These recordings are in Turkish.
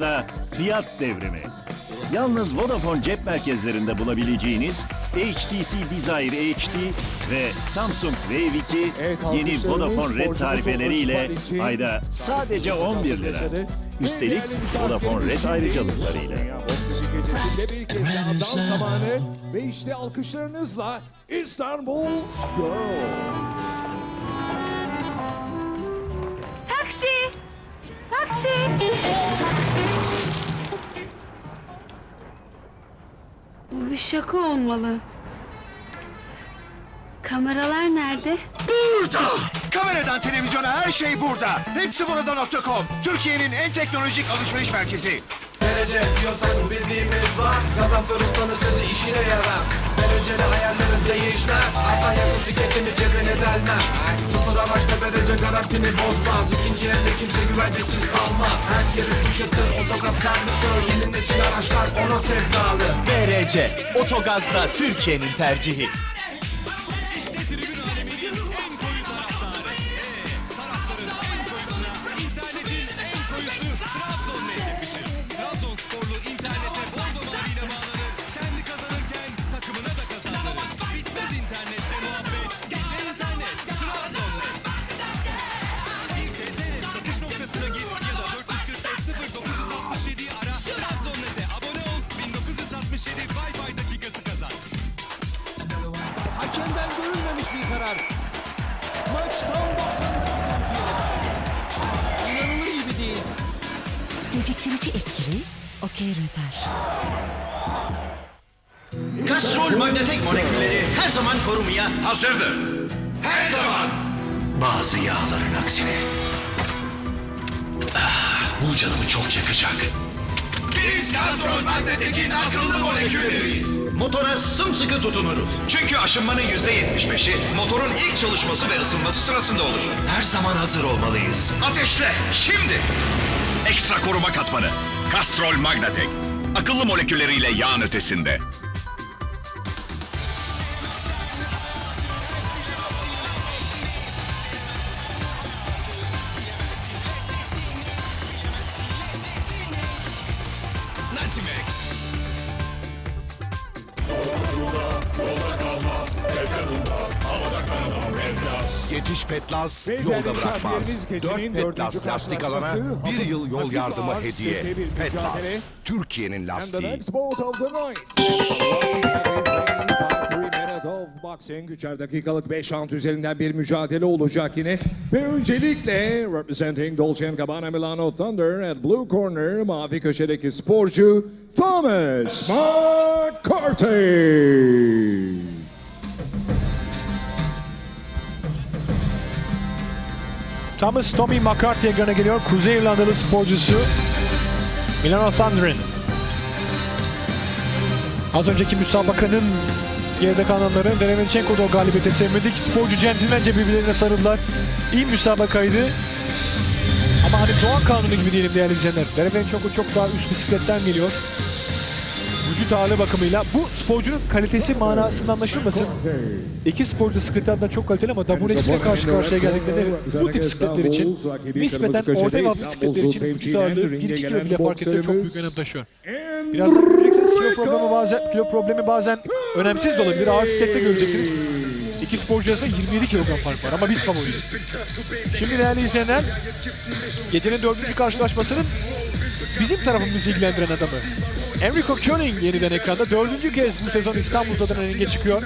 da fiyat devrimi. Yalnız Vodafone cep merkezlerinde bulabileceğiniz HTC Desire HD ve Samsung Wave 2 yeni Vodafone Red tarifeleriyle ayda sadece 11 lira. Üstelik Vodafone Red ayrıcalıklarıyla. Gecesinde bir kez daha dans zamanı ve işte alkışlarınızla İstanbul Girls. Taksi! Taksi! Bu bir şaka olmalı. Kameralar nerede? Burada! Kameradan televizyona her şey burada. Hepsi burada.com. Türkiye'nin en teknolojik alışveriş merkezi. Derece diyorsan bildiğimiz var. Gazanfer ustanın sözü işine yarar. Dereceli ayarları değişmez. Artan yakıt tüketimi cebine delmez. Sıfır amaçla derece garantini bozmaz. İkinci elde kimse güvencesiz kalmaz. Her yeri kuşatır otogaz servisi. Yeni nesil araçlar ona sevdalı. BRC, Otogaz'da Türkiye'nin tercihi. Hakemden görülmemiş bir karar. Maç tam 90 dakika sürdü. İnanılır gibi değil. Geciktirici etkili, okey rötar. Kastrol manyetik molekülleri her zaman korumaya Hazırdır. Her zaman. Bazı yağların aksine. Bu canımı çok yakacak. Biz Castrol Magnetik'in akıllı molekülleriyiz. motora sımsıkı tutunuruz. Çünkü aşınmanın %75'i motorun ilk çalışması ve ısınması sırasında olur. Her zaman hazır olmalıyız. Ateşle şimdi. Ekstra koruma katmanı. Castrol Magnetek. Akıllı molekülleriyle yağın ötesinde. Yetiş Petlas Ve yolda değerli bırakmaz. misafirlerimiz, gecenin 4 dördüncü Petlas lastik alana karşılaşması, 1 yıl yol hafif yardımı ağız hediye. bir Petlas, mücadele. Türkiye'nin And the lastiği. next bout of the night. 3 minute of boxing. 3'er dakikalık 5 round üzerinden bir mücadele olacak yine. Ve öncelikle representing Dolce & Gabbana Milano Thunder at Blue Corner, mavi köşedeki sporcu Thomas McCarthy. Thomas Tommy McCarthy ekrana geliyor. Kuzey İrlandalı sporcusu Milano Thunder'ın. Az önceki müsabakanın geride kalanları Derevenčenko'da o galibiyete sevmedik. Sporcu centilmence birbirlerine sarıldılar. İyi müsabakaydı. Ama hani doğa kanunu gibi diyelim değerli izleyenler. Derevenčenko çok daha üst bisikletten geliyor. Vücut ağırlığı bakımıyla bu sporcunun kalitesi manasında anlaşılmasın. İki sporcu bisikletlerden çok kaliteli ama WS'de karşı karşıya geldiklerinde bu tip bisikletler için nispeten orta ve hafif bisikletler için vücut ağırlığı 1-2 kilo bile fark etse çok büyük önem taşıyor. Birazdan göreceksiniz kilo problemi bazen önemsiz de olabilir. Ağır bisiklette göreceksiniz. İki sporcu arasında 27 kilogram fark var ama biz favoriyiz. Şimdi değerli izleyenler, gecenin 4. karşılaşmasının bizim tarafımızı ilgilendiren adamı. Enrico Koenig yeniden ekranda. 4. kez bu sezon İstanbul'dan ringe çıkıyor.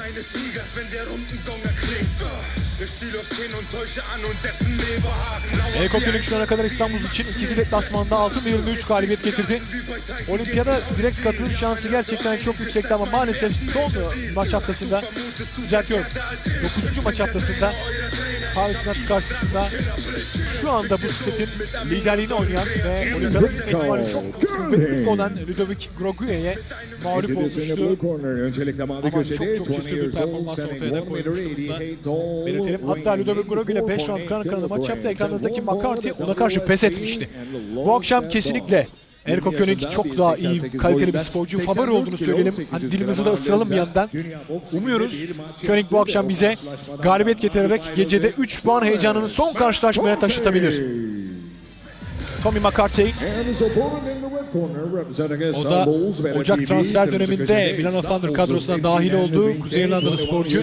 Enrico Koenig şu ana kadar İstanbul için ikisi deplasmanda altın yılında 3 galibiyet getirdi. Olimpiyada direkt katılım şansı gerçekten çok yüksekti ama maalesef son maç haftasında, düzeltiyorum, 9. maç haftasında Paris Nat karşısında şu anda bu bisikletin liderliğini oynayan ve Olimpiyada ihtimali çok kuvvetli olan Ludovic Grogue'ye mağlup olmuştu. Ama çok cesur bir performans ortaya da koymuştu bunda. Belirtelim. Hatta Ludovic Grogue ile 5 round kanalı maç yaptı. Ekranınızdaki McCarthy ona karşı pes etmişti. Bu akşam kesinlikle Enrico Koenig çok daha iyi, kaliteli bir sporcu. Favori olduğunu söyleyelim. Hani dilimizi de ısıralım bir yandan. Umuyoruz Koenig bu akşam bize galibiyet getirerek gecede 3 puan heyecanını son karşılaşmaya taşıtabilir. Tommy McCarthy O da Ocak transfer döneminde Milano Thunder kadrosuna dahil olduğu Kuzey İrlandalı sporcu.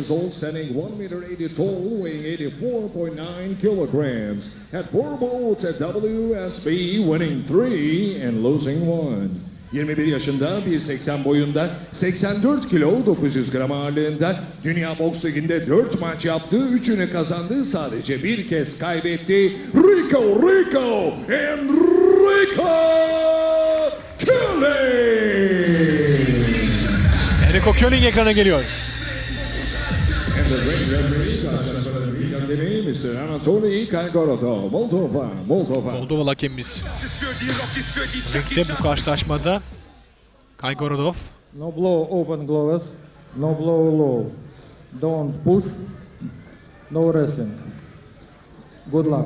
Had 4 bouts at WSB, winning 3 and losing 1. 21 yaşında, 1.80 boyunda, 84 kilo, 900 gram ağırlığında, Dünya Boks Ligi'nde 4 maç yaptı, 3'ünü kazandı, sadece bir kez kaybetti. Rico Kölling! Enrico Kölling ekrana geliyor. And the ring referee, karşılaşmanın ilk hakemi Mr. Anatoly Kaygorodov, Moldova. Moldova hakemimiz. Ringde bu karşılaşmada Kaygorodov. No blow open gloves, no blow low. Don't push, no wrestling. Good luck.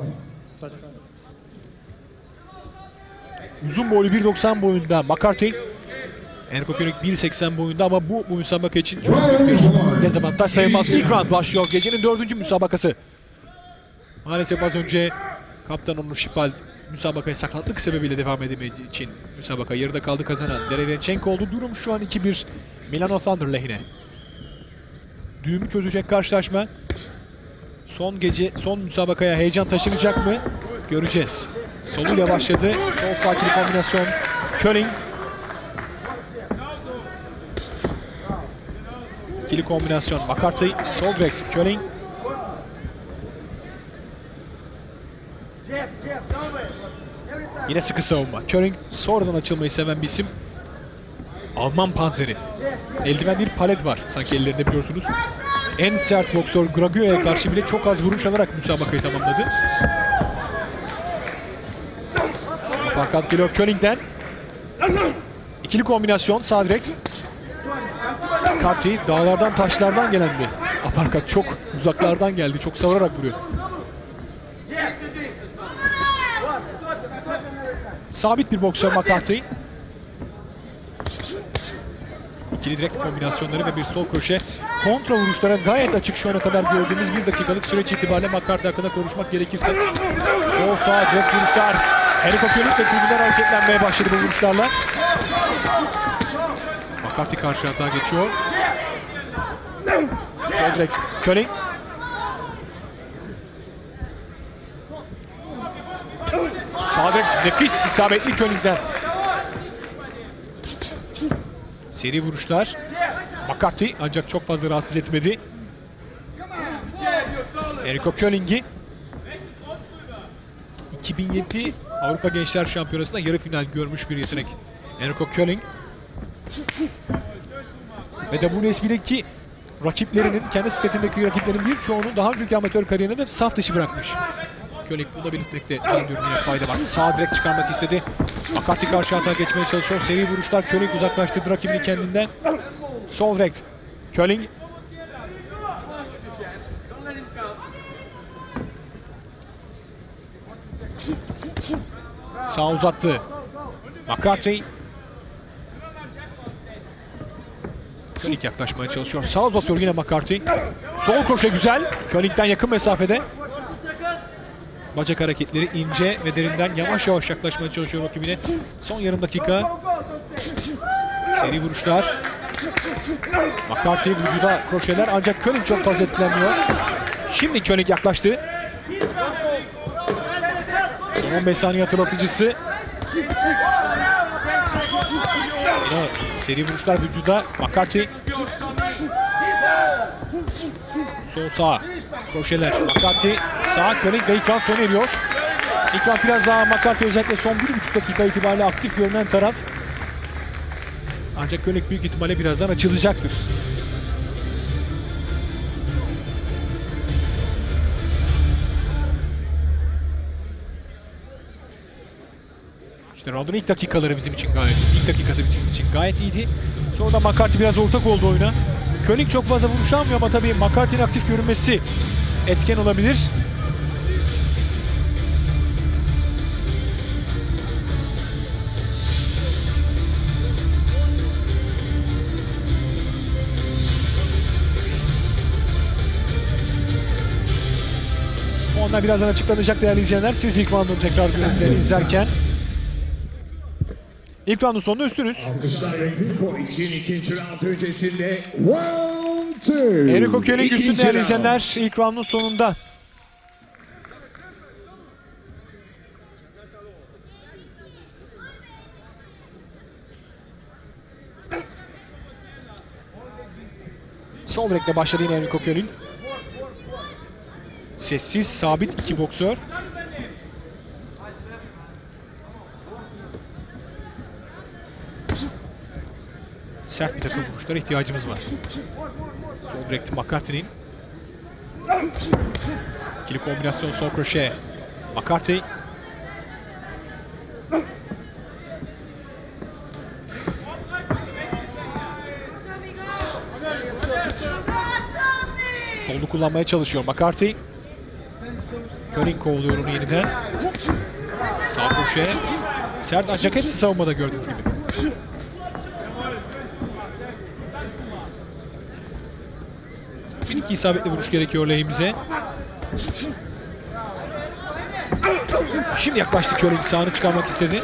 Uzun boylu 1.90 boyunda McCarthy. Enrico Kölling 1.80 boyunda ama bu müsabaka için çok büyük bir dezavantaj sayılmaz. İlk round başlıyor. Gecenin 4. müsabakası. Maalesef az önce kaptan Onur Şipal müsabakaya sakatlık sebebiyle devam edemediği için müsabaka yarıda kaldı, kazanan Derevenčenko oldu. Durum şu an 2-1 Milano Thunder lehine. Düğümü çözecek karşılaşma. Son müsabakaya heyecan taşınacak mı? Göreceğiz. Soluyla başladı. Sol sağ ikili kombinasyon Kölling. İkili kombinasyon McCarthy, sol direkt Kölling. Yine sıkı savunma. Kölling sonradan açılmayı seven bir isim. Alman panzeri. Eldiven değil, palet var sanki ellerinde, biliyorsunuz. En sert boksör Graguio'ya karşı bile çok az vuruş alarak müsabakayı tamamladı. Fakat geliyor Kölling'den. İkili kombinasyon sağ direkt. McCarthy dağlardan taşlardan gelen bir aparkat, çok uzaklardan geldi, çok savurarak vuruyor. Sabit bir boksör McCarthy. İkili direkt kombinasyonları ve bir sol köşe. Kontra vuruşlara gayet açık şu ana kadar gördüğümüz 1 dakikalık süreç itibariyle McCarthy hakkında konuşmak gerekirse. Sol sağ direkt vuruşlar. Enrico Kölling ve tribünler hareketlenmeye başladı bu vuruşlarla. McCarthy karşı hata geçiyor. Sol direkt Kölling. Sağ direkt nefis isabetli Kölling'den. Seri vuruşlar. McCarthy ancak çok fazla rahatsız etmedi. Enrico Kölling'i 2007 Avrupa Gençler Şampiyonası'nda yarı final görmüş bir yetenek. Enrico Kölling. Ve WSB'deki rakiplerinin, kendi skatindeki rakiplerin birçoğunu daha önceki amatör kariyerinde de saf dışı bırakmış. Kölling bunu belirtmekte zannediyorum yine fayda var. Sağ direkt çıkarmak istedi. McCarthy karşı hata geçmeye çalışıyor. Seri vuruşlar. Kölling uzaklaştırdı rakibini kendinden. Sol direkt Kölling. Sağ uzattı McCarthy. Kölling yaklaşmaya çalışıyor. Sağ uzatıyor yine McCarthy. Sol kroşe güzel. Kölling'den yakın mesafede. Bacak hareketleri ince ve derinden yavaş yavaş yaklaşmaya çalışıyor rakibine. Son yarım dakika. Seri vuruşlar. McCarthy vücuda kroşeler ancak Kölling çok fazla etkilenmiyor. Şimdi Kölling yaklaştı. Son 15 saniye hatırlatıcısı. Yine seri vuruşlar vücuda. McCarthy. Sol sağ. Kroşeler. McCarthy sağ. Kölling ve ilk round sona eriyor. İlk round biraz daha McCarthy özellikle son 1,5 dakika itibariyle aktif görünen taraf. Ancak Kölling büyük ihtimalle birazdan açılacaktır. İşte round'un ilk dakikaları bizim için ilk dakikası bizim için gayet iyiydi. Sonra da McCarthy biraz ortak oldu oyuna. Kölling çok fazla vuruş almıyor ama tabii McCarthy'nin aktif görünmesi etken olabilir. Onlar birazdan açıklanacak değerli izleyenler. Siz ilk round'un tekrar görüntülerini izlerken. İlk roundun sonunda üstünüz. Alkışlar Enrico için ikinci round öncesinde round 2. Enrico Koenig üstün değerli izleyenler ilk roundun sonunda. Sol direkle başladı yine Enrico Koenig. Sessiz, sabit iki boksör. Sert bir takım vuruşlara ihtiyacımız var. Sol direkti McCarthy'nin. İkili kombinasyon sol kroşe. McCarthy. Soldu kullanmaya çalışıyor McCarthy. Koenig kovalıyor onu yeniden. Sağ kroşe. Sert ancak hepsi savunmada gördüğünüz gibi. Bir iki isabetli vuruş gerekiyor lehimize. Şimdi yaklaştı Koenig, sağını çıkarmak istedi.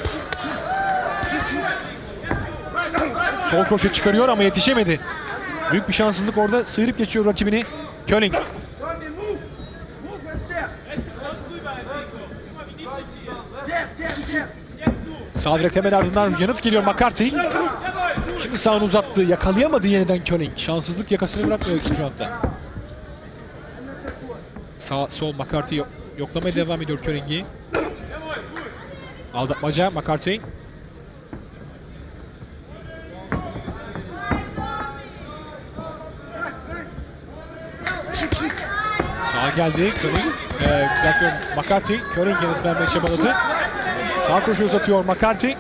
Sol kroşe çıkarıyor ama yetişemedi. Büyük bir şanssızlık orada, sıyırıp geçiyor rakibini Koenig. Sağ direkt hemen ardından yanıt geliyor McCarthy. Şimdi sağını uzattı, yakalayamadı yeniden Koenig. Şanssızlık yakasını bırakmıyor ikinci roundda. Sağ sol McCarthy yoklamaya devam ediyor Koenig'i. Aldatmaca McCarthy. Sağa geldi Koenig. McCarthy. Koenig yanıt vermeye çabaladı. Sağ kroşe uzatıyor McCarthy.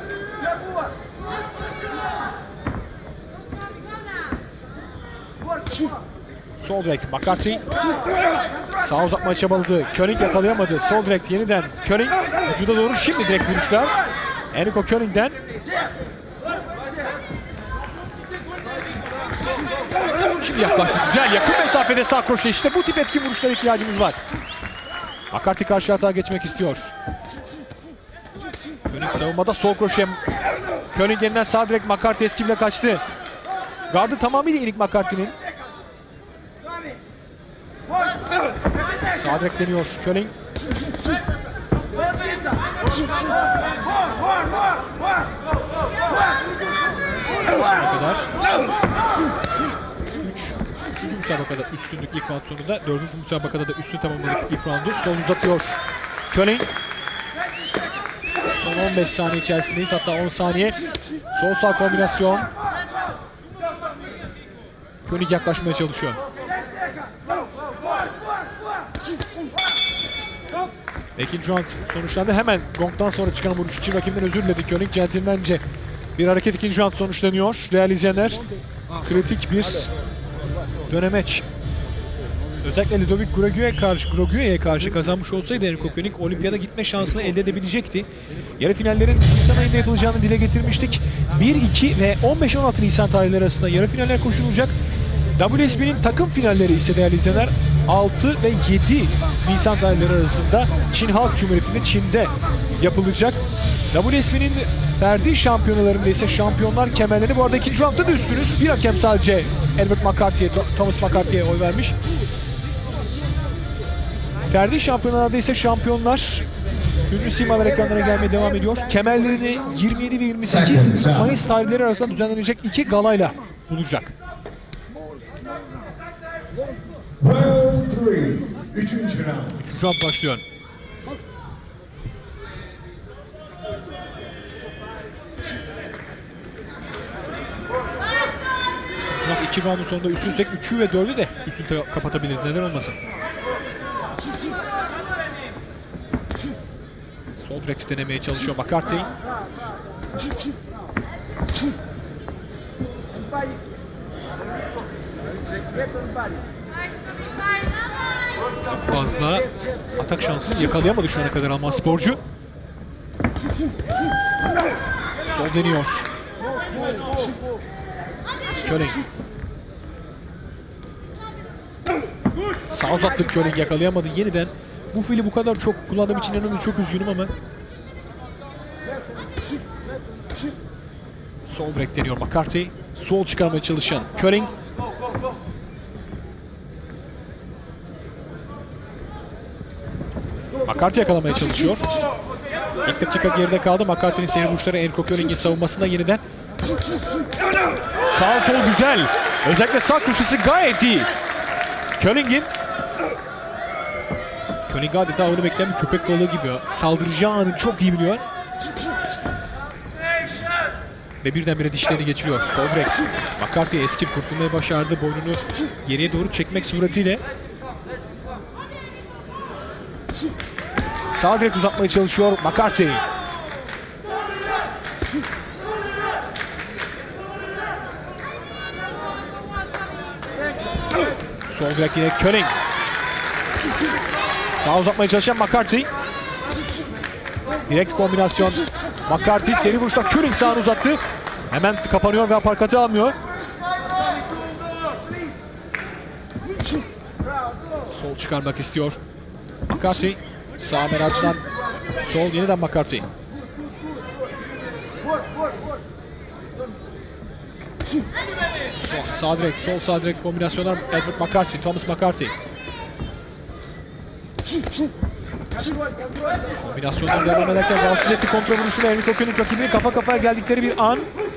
Sol direkt McCarthy. Sağ uzatmaya çabaladı. Koenig yakalayamadı. Sol direkt yeniden Koenig. Vücuda doğru şimdi direkt vuruşlar. Enrico Koenig'den. Şimdi yaklaştı. Güzel yakın mesafede sağ kroşe. İşte bu tip etkin vuruşlara ihtiyacımız var. McCarthy karşı hata geçmek istiyor. Koenig savunmada sol kroşe. Koenig yeniden sağ direkt McCarthy eskivle kaçtı. Gardı tamamıyla inik McCarthy'nin. Sağ direkt deniyor Koenig. Ne kadar? 3. müsabakada üstünlük ilk round sonunda. 4. müsabakada da üstün tamamladık ilk roundu. Sol uzatıyor Koenig. Son 15 saniye içerisindeyiz. Hatta 10 saniye. Sol sağ kombinasyon. Koenig yaklaşmaya çalışıyor. İkinci round sonuçlandı. Hemen gongdan sonra çıkan vuruş için rakibinden özür diledi Koenig. Centilmence bir hareket ikinci round sonuçlanıyor. Değerli izleyenler, kritik bir dönemeç. Özellikle Ludovic Grogue'ye karşı kazanmış olsaydı Enrico Koenig olimpiyada gitme şansını elde edebilecekti. Yarı finallerin Nisan ayında yapılacağını dile getirmiştik. 1, 2 ve 15-16 Nisan tarihleri arasında yarı finaller koşulacak. WSB'nin takım finalleri ise değerli izleyenler 6 ve 7 Nisan tarihleri arasında Çin Halk Cumhuriyeti'nde Çin'de yapılacak. WSB'nin ferdi şampiyonalarında ise şampiyonlar kemerleri. Bu arada ikinci roundda da üstünüz. Bir hakem sadece Albert McCarthy'ye, Thomas McCarthy'ye oy vermiş. Ferdi şampiyonalarda ise şampiyonlar ünlü simalar ekranlara gelmeye devam ediyor. Kemerlerini 27 ve 28 Mayıs tarihleri arasında düzenlenecek 2 galayla bulacak. Round 3. 3. round. 3. round başlıyor. Şu an 2 roundun sonunda üstünsek 3'ü ve 4'ü de üstün kapatabiliriz. Neden olmasın? Sol direkt denemeye çalışıyor McCarthy. Çok fazla atak şansı yakalayamadı şu ana kadar Alman sporcu. Sol deniyor. Koenig. Sağ uzattı Koenig, yakalayamadı yeniden. Bu fili bu kadar çok kullandığım için inanın çok üzgünüm ama Sol break deniyor McCarthy. Sol çıkarmaya çalışan König. McCarthy yakalamaya çalışıyor. İlk dakika geride kaldı. McCarthy'nin seri vuruşları Enrico König'in savunmasında yeniden. Sağ sol güzel. Özellikle sağ köşesi gayet iyi. König'in. König adeta onu bekleyen bir köpek balığı gibi. Saldıracağı anı çok iyi biliyor. Ve birdenbire dişlerini geçiriyor. Sol break. McCarthy eski kurtulmayı başardı. Boynunu geriye doğru çekmek suretiyle. Sağ direkt uzatmaya çalışıyor McCarthy. Sol direkt yine König. Sağ uzatmaya çalışan McCarthy. Direkt kombinasyon. McCarthy seri vuruşta König sağını uzattı. Hemen kapanıyor ve aparkatı almıyor. Sol çıkarmak istiyor. McCarthy. Sağ meraktan sol yeniden McCarthy. Sağ direkt, sol sağ direkt kombinasyonlar Edward McCarthy, Thomas McCarthy. Kombinasyonlar devam ederken rahatsız etti kontrol vuruşuyla Enrico König rakibini kafa kafaya geldikleri bir an.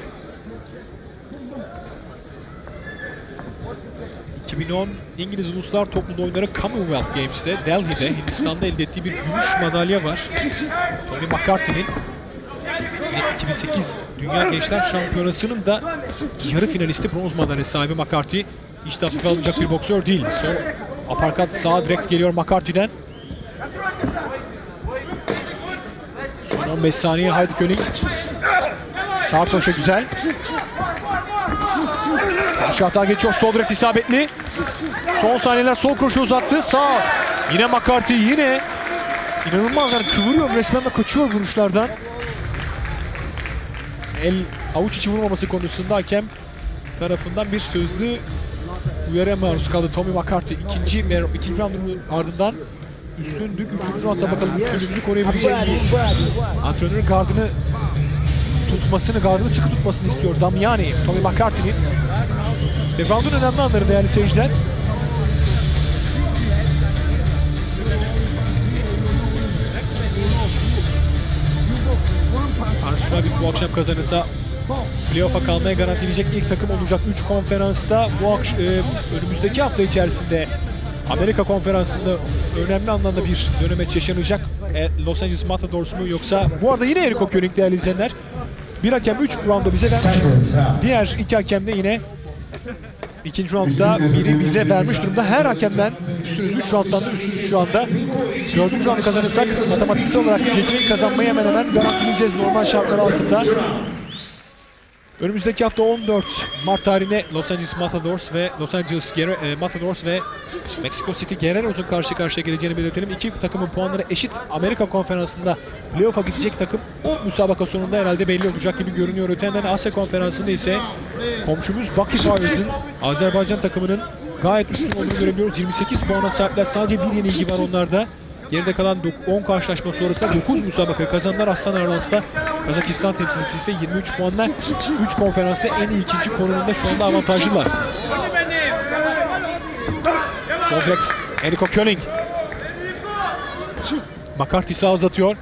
2010 İngiliz Uluslar Topluluğu Oyunları Commonwealth Games'te Delhi'de Hindistan'da elde ettiği bir gümüş madalya var. Tony McCarthy'nin 2008 Dünya Gençler Şampiyonası'nın da yarı finalisti bronz madalya sahibi McCarthy. Hiç de hafife alınacak bir boksör değil. Sol aparkat sağa direkt geliyor McCarthy'den. Son 15 saniye haydi König. Sağ koşu güzel. Karşı hata geçiyor. Sol direkt isabetli. Son saniyeler sol kroşe uzattı. Sağ. Yine McCarthy yine. İnanılmaz yani kıvırıyor. Resmen de kaçıyor vuruşlardan. El avuç içi vurmaması konusunda hakem tarafından bir sözlü uyarıya maruz kaldı Tommy McCarthy. İkinci roundun ardından üstündük. Üçüncü roundda bakalım üstünlüğümüzü koruyabilecek miyiz? Antrenörün gardını sıkı tutmasını istiyor Damiani, Tommy McCarthy'nin. İşte roundun önemli anları değerli seyirciler. Ansupravik bu akşam kazanırsa playoff'a kalmaya garantileyecek ilk takım olacak. 3 konferansta bu önümüzdeki hafta içerisinde Amerika Konferansı'nda önemli anlamda bir dönemeç yaşanacak. Los Angeles Matadors mu yoksa bu arada yine Enrico König değerli izleyenler. Bir hakem 3 roundda bize vermiş. Diğer 2 hakem de yine ikinci roundda biri bize vermiş durumda. Her hakemden üstünüz 3 rounddan da üstünüz şu anda. 4. round kazanırsak matematiksel olarak geceyi kazanmayı hemen hemen garantileyeceğiz normal şartlar altında. Önümüzdeki hafta 14 Mart tarihine Los Angeles Matadors ve Mexico City Guerrero'sun karşı karşıya geleceğini belirtelim. İki takımın puanları eşit. Amerika Konferansı'nda playoff'a gidecek takım o müsabaka sonunda herhalde belli olacak gibi görünüyor. Öte yandan Asya Konferansı'nda ise komşumuz Baki Fires'ın Azerbaycan takımının gayet üstün olduğunu görebiliyoruz. 28 puana sahipler. Sadece bir yenilgi var onlarda. Geride kalan 10 karşılaşma sonrasında 9 müsabaka kazandılar. Aslan Arlans'ta Kazakistan temsilcisi ise 23 puanla 3 konferansta en iyi ikinci konumunda şu anda avantajlılar. Sol direkt Enrico König. McCarthy sağ uzatıyor.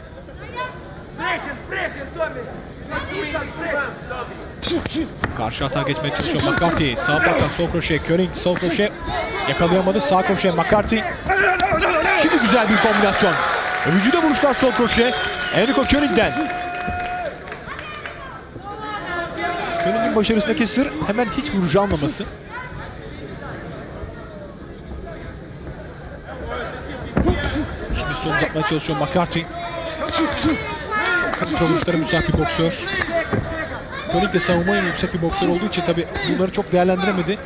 Karşı hata geçmeye çalışıyor McCarthy. Sağ parktan sol kroşe König. Sol kroşe yakalayamadı. Sağ kroşe McCarthy. Şimdi güzel bir kombinasyon. Vücuda vuruşlar sol kroşe. Enrico König'den. König'in başarısındaki sır hemen hiç vurucu almaması. Şimdi sol uzatmaya çalışıyor McCarthy. Çok vuruşlara müsait bir boksör. König de savunmaya yüksek bir boksör olduğu için tabi bunları çok değerlendiremedi.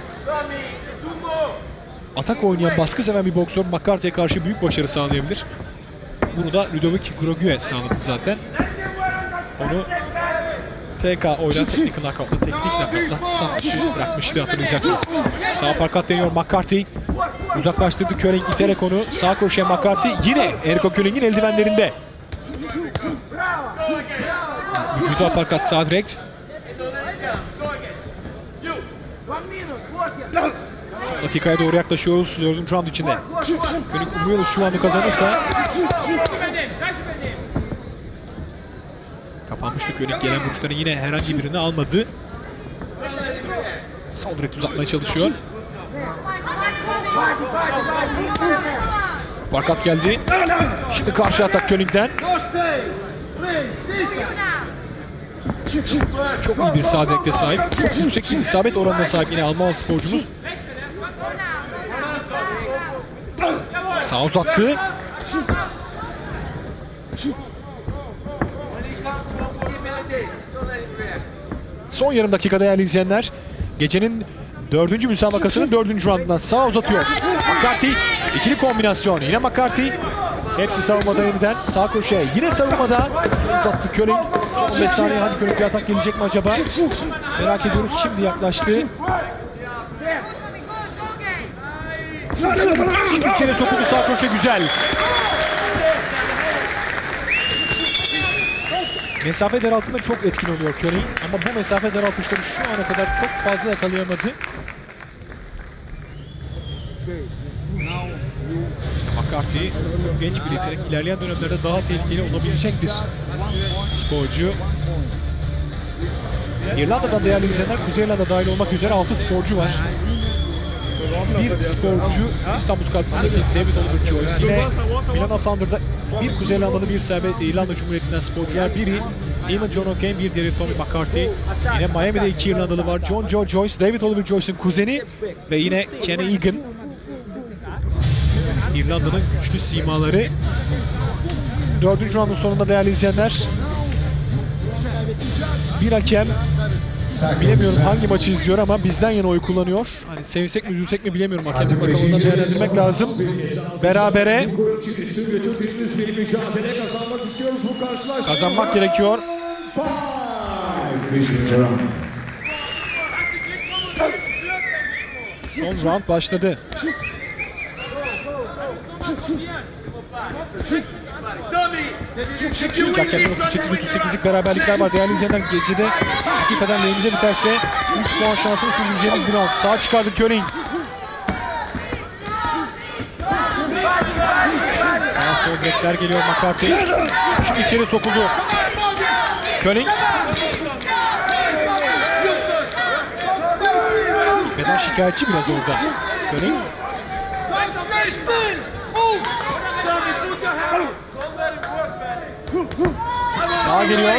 Atak oynayan, baskı seven bir boksör McCarthy'ye karşı büyük başarı sağlayabilir. Bunu da Ludovic Grogue sağladı zaten. Onu TKO'yla teknik knockout'la bırakmıştı hatırlayacaksınız. Sağ parkat deniyor McCarthy. Uzaklaştırdı König iterek onu. Sağ kroşe McCarthy yine Enrico König'in eldivenlerinde. Vücuda aparkat sağ direkt. dakikaya doğru yaklaşıyoruz 4. round içinde. König umuyoruz şu anı kazanırsa. Kapanmıştı König, gelen vuruşların yine herhangi birini almadı. Sol direkt uzatmaya çalışıyor. Barkat geldi. Şimdi karşı atak König'den. Çok iyi bir sağ direkte sahip. Çok yüksek bir isabet oranına sahip yine Alman sporcumuz. Sağ uzattı. Son yarım dakika değerli izleyenler. Gecenin 4. müsabakasının 4. roundundan sağ uzatıyor. McCarthy ikili kombinasyon. Yine McCarthy. Hepsi savunmada yeniden. Sağ köşeye yine savunmada. Son uzattı König. Son 15 saniye. Hadi König bir atak gelecek mi acaba? Merak ediyoruz. Şimdi yaklaştı. Şimdi içeri sokuldu sağ köşe, güzel. Mesafe daraltında çok etkin oluyor König. Ama bu mesafe daraltışları şu ana kadar çok fazla yakalayamadı. McCarthy genç bir yetenek, ilerleyen dönemlerde daha tehlikeli olabilecek bir sporcu. İrlanda'dan değerli izleyenler, Kuzey İrlanda dahil olmak üzere 6 sporcu var. Bir sporcu İstanbul Skalpisi'ndeki David Oliver Joyce, yine Milano Thunder'da bir Kuzey İrlandalı, bir serbest İrlanda Cumhuriyeti'nden sporcular. Biri Eamon John O'Kane, bir diğeri Tommy McCarthy. Yine Miami'de 2 İrlandalı var. John Joe Joyce, David Oliver Joyce'ın kuzeni ve yine Kenny Egan. İrlanda'nın güçlü simaları. 4. roundun sonunda değerli izleyenler, bir hakem bilemiyorum hangi maçı izliyor ama bizden yana oy kullanıyor. Hani sevinsek mi üzülsek mi bilemiyorum, hakemlik bakımından değerlendirmek lazım. Berabere kazanmak gerekiyor. Son round başladı. İlk hakemden 38'lik beraberlikler var. Değerli izleyenler, gecede hakikaten lehimize biterse 3 puan şansını sürdüreceğimiz bir round. Sağa çıkardı König. Sağ sol direkler geliyor McCarthy. Şimdi içeri sokuldu König. Beden şikayetçi biraz orada König. Sağa geliyor.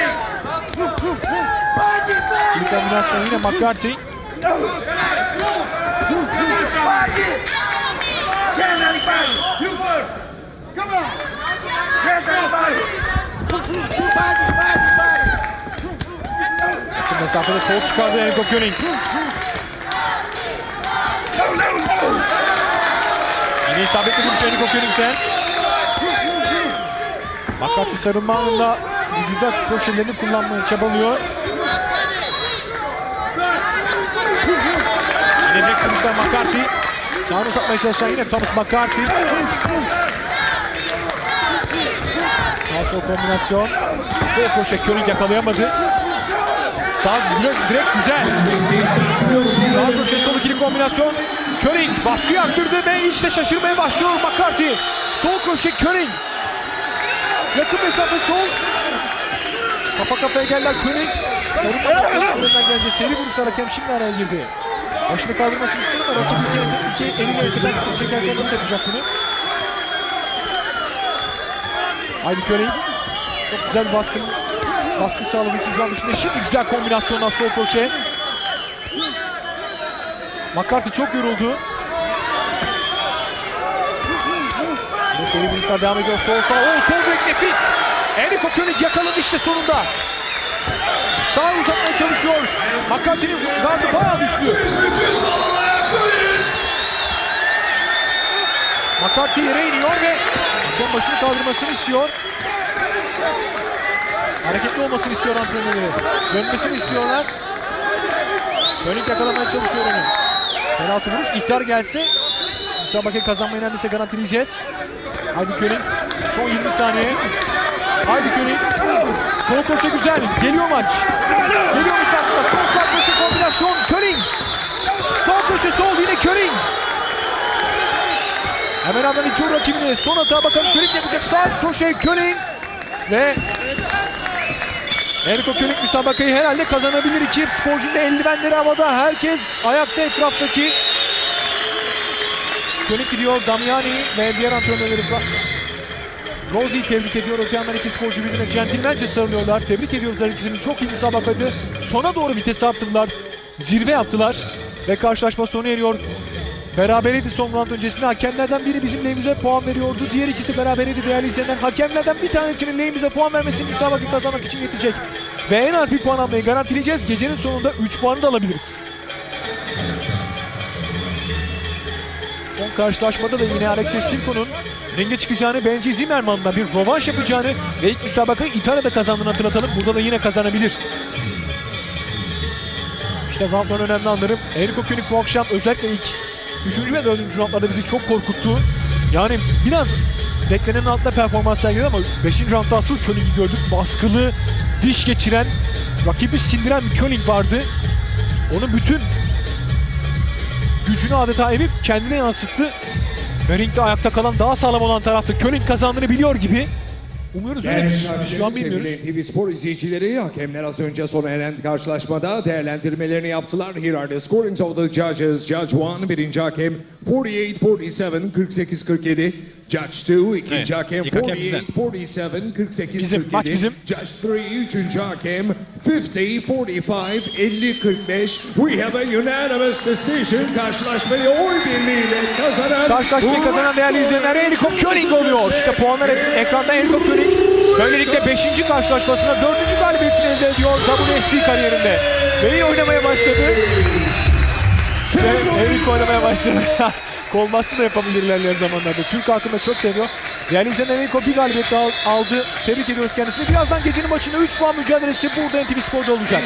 İlk kombinasyon yine McCarthy. Yakın mesafede sol çıkardı Enrico König. Yine isabetli vuruş Enrico König'den. McCarthy sarılma anında vücuda köşelerini kullanmaya çabalıyor. Yine direkt vuruştan McCarthy. Sağını uzatmaya çalışan yine Thomas McCarthy. Sağ sol kombinasyon. Sol köşe König yakalayamadı. Sağ direkt güzel. Sağ köşe sol ikili kombinasyon. König baskıyı arttırdı ve işte şaşırmaya başlıyor McCarthy. Sol köşe König. Yakın mesafe sol. Kafa kafaya geldiler König. Savunmadan gelince seri vuruşlar, hakem şimdi araya girdi. Başını kaldırmasını istiyor ama rakip iki eliyle esirden çekerken nasıl yapacak bunu? Haydi König. Çok güzel bir baskı sağladı ikinci round dışında. Şimdi güzel kombinasyondan sol köşe. McCarthy çok yoruldu. Yine seri vuruşlar devam ediyor. Sol direkt nefis. Enrico König yakaladı işte sonunda. Sağ uzatmaya çalışıyor. McCarthy'nin gardı bayağı güçlü. McCarthy yere iniyor ve hakem başını kaldırmasını istiyor. Hareketli olmasını istiyor antrenörleri. Dönmesini istiyorlar. König yakalamaya çalışıyor onu. Penaltı vuruş. İhtar gelse müsabakayı kazanmayı neredeyse garantileyeceğiz. Haydi König. Son 20 saniye. Haydi König. Sol köşe güzel. Geliyor maç. Geliyor müsabaka. Sol sağ köşe kombinasyon. König. Sol köşe sol yine König. Hemen ardından itiyor rakibini. Son hata bakalım König yapacak. Sağ köşe König. Ve Enrico König müsabakayı herhalde kazanabilir. İki sporcunun eldivenleri havada. Herkes ayakta etraftaki. König gidiyor. Damiani ve diğer antrenörleri Rosi'yi tebrik ediyor. Öte yandan iki sporcu birbirine centilmence sarılıyorlar. Tebrik ediyoruz her ikisini. Çok iyi müsabakaydı. Sona doğru vitesi arttırdılar. Zirve yaptılar. Ve karşılaşma sona eriyor. Berabereydi son round öncesinde. Hakemlerden biri bizim lehimize puan veriyordu. Diğer ikisi berabereydi değerli izleyenler. Hakemlerden bir tanesinin lehimize puan vermesi müsabakayı kazanmak için yetecek. Ve en az bir puan almayı garantileyeceğiz. Gecenin sonunda 3 puanı da alabiliriz. Son karşılaşmada da yine Alexei Simko'nun ringe çıkacağını, Benji Zimmerman'la bir rövanş yapacağını ve ilk müsabakayı İtalya'da kazandığını hatırlatalım. Burada da yine kazanabilir. İşte roundların önemli anları. Enrico König bu akşam özellikle ilk 3. ve 4. roundlarda bizi çok korkuttu. Yani biraz beklenenin altında performans sergiledi ama 5. roundda asıl König'i gördük. Baskılı, diş geçiren, rakibi sindiren bir König vardı. Onun bütün gücünü adeta emip kendine yansıttı. Ve ringde ayakta kalan daha sağlam olan taraftı. König kazandığını biliyor gibi. Umuyoruz öyle. Şu an bilmiyoruz. Sevgili TV Spor izleyicileri, hakemler az önce sona eren karşılaşmada değerlendirmelerini yaptılar. Here are the scorings of the judges. Judge 1, birinci hakem 48-47, 48-47. Judge 2, ikinci hakem 48-47, 48-47. Maç bizim. Judge 3, üçüncü hakem 50-45, 50-45. We have a unanimous decision. Karşılaşmayı oy birliğiyle kazanan... Karşılaşmayı kazanan değerli izleyenler Enrico König oluyor. İşte puanlar ekranda. Enrico König böylelikle 5. karşılaşmasına 4. galibiyetini elde ediyor WSB kariyerinde. Ve iyi oynamaya başladı. Enrico oynamaya başladı. Kolbastı da yapabilir ilerleyen zamanlarda. Türk halkını çok seviyor. Değerli izleyenler Enrico bir galibiyet daha aldı. Tebrik ediyoruz kendisini. Birazdan gecenin maçında 3 puan mücadelesi burada NTV Spor'da olacak.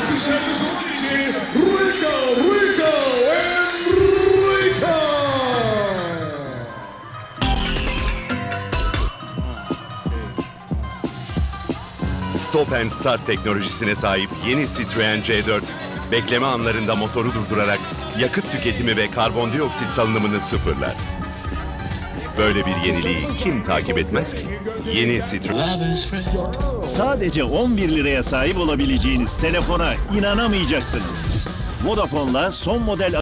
Stop and Start teknolojisine sahip yeni Citroen C4, bekleme anlarında motoru durdurarak yakıt tüketimi ve karbondioksit salınımını sıfırlar. Böyle bir yeniliği kim takip etmez ki? Yeni Citroen. Sadece 11 liraya sahip olabileceğiniz telefona inanamayacaksınız. Vodafone'la son model